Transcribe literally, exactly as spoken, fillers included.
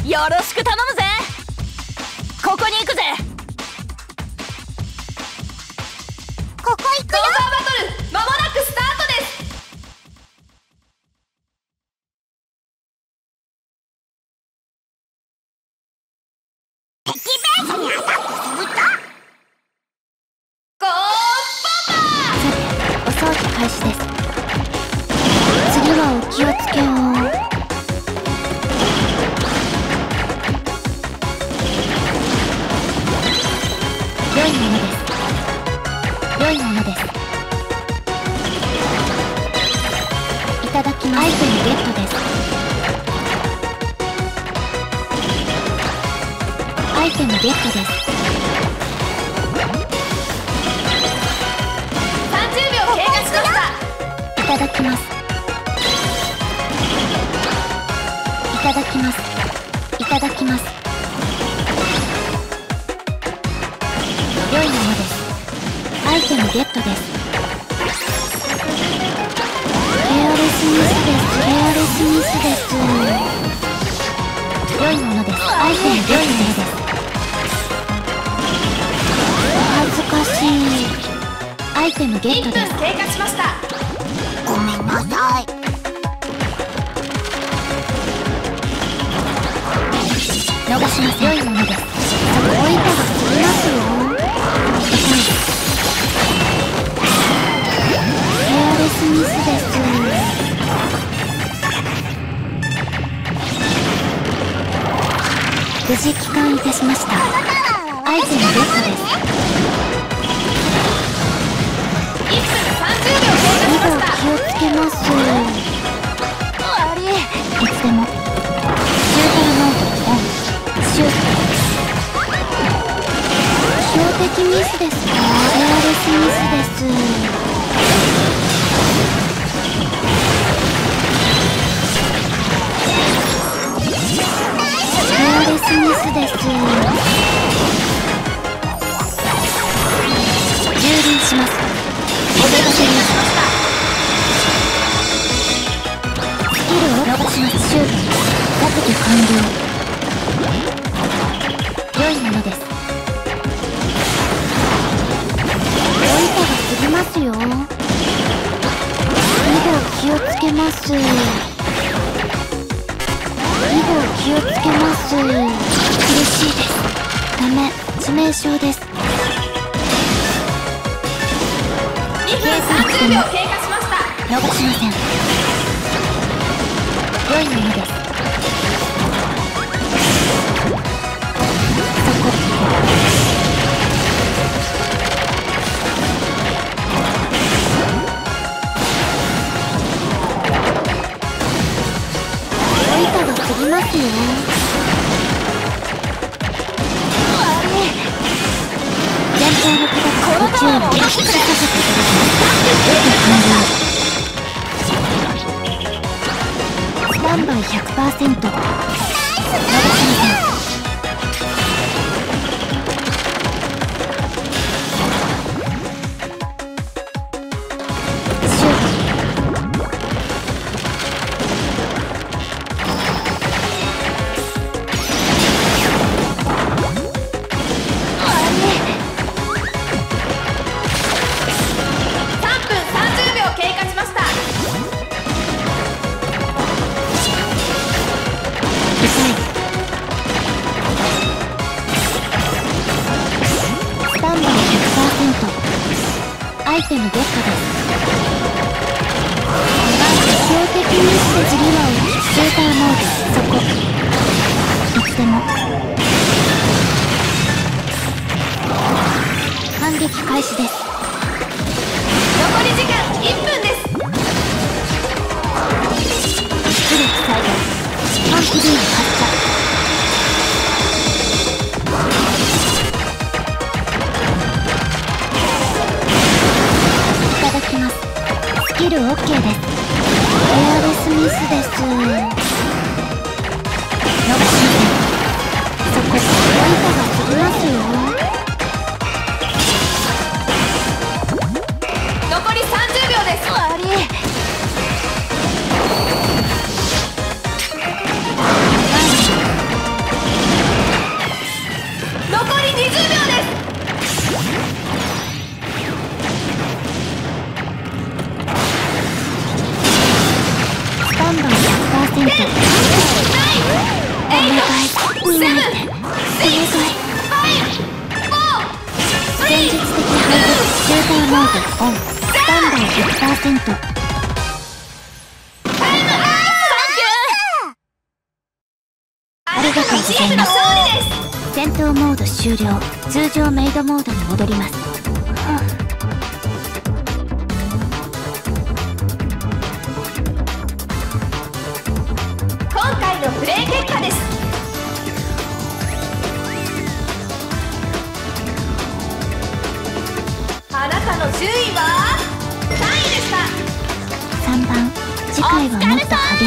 よろしく頼むぜ。ここに行くぜ。 ここ行くよ。 ソーサーバトル間もなくスタートです。 敵ベースにアタックするとゴーボンバー。 お掃除開始です。次はお気をつけを。良いものです。良いものです。いただきます。アイテムゲットです。アイテムゲットです。 さんじゅうびょう経過しました。 いただきます。いただきます。いただきます。良いものです。アイテムゲットです。ケアレスミスです。ケアレスミスです。良いものです。アイテムゲットです。お恥ずかしい。アイテムゲットです。 いっぷん経過しました。 ごめんなさい。 逃しません。良いものです。そこ置いたら過ぎますよ。ケアレスミスです。無事帰還いたしました。アイテムゲットです。 いっぷんさんじゅうびょう経過しました。 気をつけます。 終わり。 いつでもシューターモードオン。シュート標的ミスですか。ケアレスミスです。ケアレスミスです。蹂躙します。お出かけにしました。スキルを伸ばします。シュート各機完了。良いものです。置いたが過ぎますよ。に号気をつけます。に号気をつけます。苦しいです。ダメ、致命傷です。 にふんさんじゅうびょう経過しました。 逃しません。良いものです。そこ置いたが過ぎますよ。前方の方が宇宙を引きさせていただきます。スタンバイ ひゃくパーセント。 逃しません。シュートさんぷんさんじゅうびょう経過しました。 痛い。スタンバイ ひゃくパーセント。 アイテムゲットです。標的ミスで次はシューターモード。そこいつでも反撃開始です。 残り時間いっぷんです。 スキル最大パンチビーム発射。いただきます。スキル オーケー です。エアレスミスです。逃しません。そこ置いたが過ぎますよ。 残りさんじゅうびょうです。終わり。 ント。お願い見ないで。お願い。現実的配布シューターモードオン。スタンバイ ひゃくパーセント。ありがとうございます。戦闘モード終了。通常メイドモードに戻ります。 今回のプレイ結果です。あなたの順位はさんいでした。 さんばん。次回はもっと激